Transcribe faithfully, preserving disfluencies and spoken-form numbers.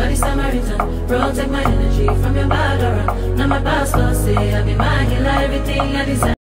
body Samaritan. Protect my energy from your bad aura. Now my pastor say I be my healer, everything I desire.